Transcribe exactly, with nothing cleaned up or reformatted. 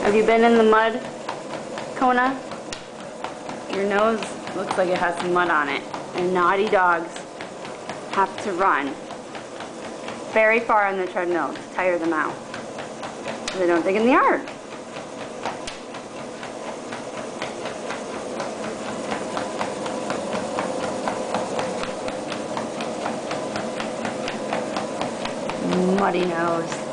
Have you been in the mud, Kona? Your nose looks like it has some mud on it. And naughty dogs have to run very far on the treadmill to tire them out so they don't dig in the yard. Muddy nose.